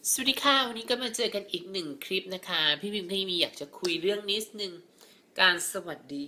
สวัสดีค่ะวันนี้ก็มาเจอกันอีกหนึ่งคลิปนะคะพี่พิมพ์พี่มีอยากจะคุยเรื่องนิดนึงการสวัสดี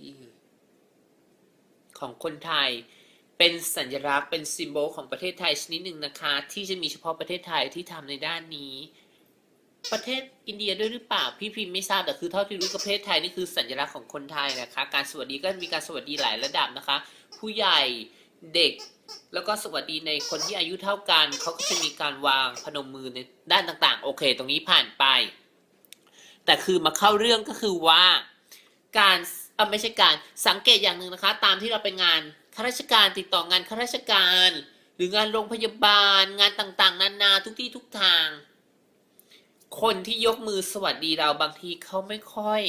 ของคนไทยเป็นสัญลักษณ์เป็นซิมโบลของประเทศไทยชนิดหนึ่งนะคะที่จะมีเฉพาะประเทศไทยที่ทำในด้านนี้ประเทศอินเดียด้วยหรือเปล่าพี่พิมไม่ทราบแต่คือเท่าที่รู้ประเทศไทยนี่คือสัญลักษณ์ของคนไทยนะคะการสวัสดีก็มีการสวัสดีหลายระดับนะคะผู้ใหญ่เด็กแล้วก็สวัสดีในคนที่อายุเท่ากันเขาก็จะมีการวางพนมมือในด้านต่างๆโอเคตรงนี้ผ่านไปแต่คือมาเข้าเรื่องก็คือว่าการไม่ใช่การสังเกตอย่างหนึ่งนะคะตามที่เราไปงานข้าราชการติดต่องานข้าราชการหรืองานโรงพยาบาลงานต่างๆนานาทุกที่ทุกทางคนที่ยกมือสวัสดีเราบางทีเขาไม่ค่อย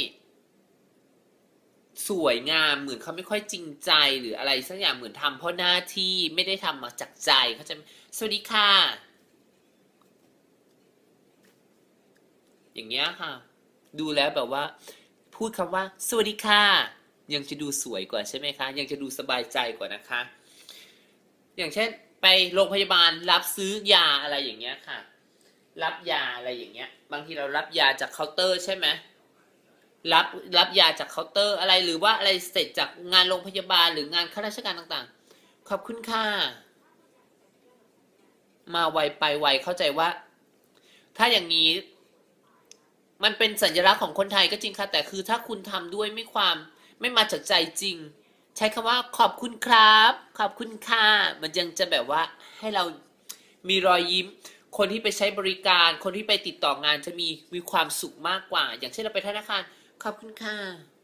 สวยงามเหมือนเขาไม่ค่อยจริงใจหรืออะไรสักอย่างเหมือนทำเพราะหน้าที่ไม่ได้ทำมาจากใจเขาจะสวัสดีค่ะอย่างเงี้ยค่ะดูแล้วแบบว่าพูดคำว่าสวัสดีค่ะยังจะดูสวยกว่าใช่ไหมคะยังจะดูสบายใจกว่านะคะอย่างเช่นไปโรงพยาบาลรับซื้อยาอะไรอย่างเงี้ยค่ะรับยาอะไรอย่างเงี้ยบางทีเรารับยาจากเคาน์เตอร์ใช่ไหมรับรับยาจากเคาน์เตอร์อะไรหรือว่าอะไรเสร็จจากงานโรงพยาบาลหรืองานข้าราชการต่างๆขอบคุณค่ะมาไวไปไวเข้าใจว่าถ้าอย่างนี้มันเป็นสัญลักษณ์ของคนไทยก็จริงค่ะแต่คือถ้าคุณทำด้วยไม่มาจากใจจริงใช้คำว่าขอบคุณครับขอบคุณค่ะมันยังจะแบบว่าให้เรามีรอยยิ้มคนที่ไปใช้บริการคนที่ไปติดต่องานจะมีความสุขมากกว่าอย่างเช่นเราไปธนาคารขอบคุณค่ะ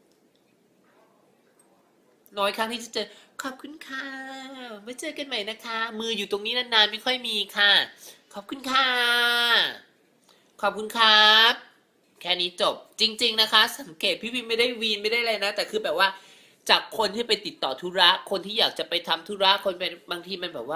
น้อยครั้งที่จะเจอขอบคุณค่ะไว้เจอกันใหม่นะคะมืออยู่ตรงนี้นานๆไม่ค่อยมีค่ะขอบคุณค่ะขอบคุณครับแค่นี้จบจริงๆนะคะสังเกตพี่พิมไม่ได้วีนไม่ได้เลยนะแต่คือแบบว่าจากคนที่ไปติดต่อธุระคนที่อยากจะไปทำธุระคนเป็นบางทีมันแบบว่า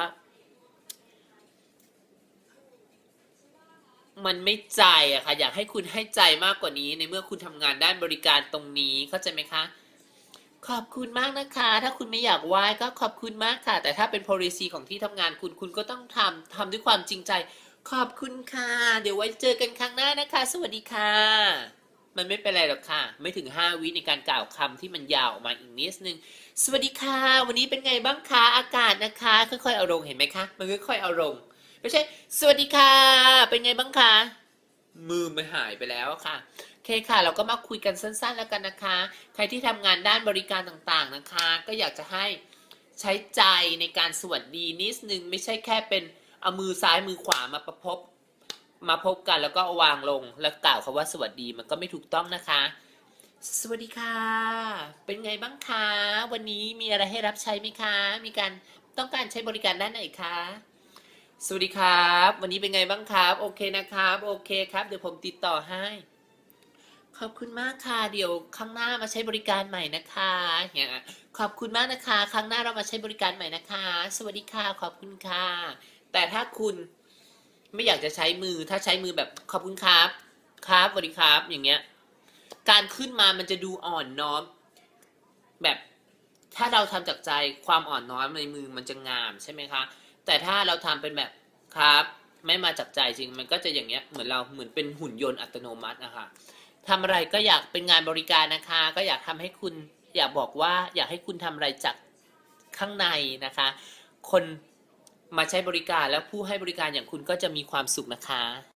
มันไม่ใจอะค่ะอยากให้คุณให้ใจมากกว่านี้ในเมื่อคุณทำงานด้านบริการตรงนี้เข้าใจไหมคะขอบคุณมากนะคะถ้าคุณไม่อยากไหว้ก็ขอบคุณมากค่ะแต่ถ้าเป็น policy ของที่ทำงานคุณก็ต้องทำด้วยความจริงใจขอบคุณค่ะเดี๋ยวไว้เจอกันครั้งหน้านะคะสวัสดีค่ะมันไม่เป็นไรหรอกค่ะไม่ถึง5 วิในการกล่าวคำที่มันยาวออกมาอีกนิดนึงสวัสดีค่ะวันนี้เป็นไงบ้างคะอากาศนะคะค่อยๆเอาลงเห็นไหมคะมันค่อยๆเอาลงไม่ใช่สวัสดีค่ะเป็นไงบ้างคะมือมันหายไปแล้วค่ะโอเคค่ะเราก็มาคุยกันสั้นๆแล้วกันนะคะใครที่ทำงานด้านบริการต่างๆนะคะก็อยากจะให้ใช้ใจในการสวัสดีนิดนึงไม่ใช่แค่เป็นเอามือซ้ายมือขวามาพบกันแล้วก็วางลงแล้วกล่าวคำว่าสวัสดีมันก็ไม่ถูกต้องนะคะสวัสดีค่ะเป็นไงบ้างคะวันนี้มีอะไรให้รับใช้ไหมคะมีการต้องการใช้บริการด้านไหนคะสวัสดีครับวันนี้เป็นไงบ้างครับโอเคนะครับโอเคครับเดี๋ยวผมติดต่อให้ขอบคุณมากค่ะเดี๋ยวครั้งหน้ามาใช้บริการใหม่นะคะเนี่ยขอบคุณมากนะคะครั้งหน้าเรามาใช้บริการใหม่นะคะสวัสดีค่ะขอบคุณค่ะแต่ถ้าคุณ ไม่อยากจะใช้มือถ้าใช้มือแบบขอบคุณครับครับสวัสดีครับอย่างเงี้ยการขึ้นมามันจะดูอ่อนน้อมแบบถ้าเราทำจากใจความอ่อนน้อมในมือมันจะงามใช่ไหมคะแต่ถ้าเราทำเป็นแบบครับไม่มาจากใจจริงมันก็จะอย่างเงี้ยเหมือนเป็นหุ่นยนต์อัตโนมัตินะคะทำอะไรก็อยากเป็นงานบริการนะคะก็อยากทำให้คุณอยากบอกว่าอยากให้คุณทำอะไรจากข้างในนะคะคนมาใช้บริการแล้วผู้ให้บริการอย่างคุณก็จะมีความสุขนะคะ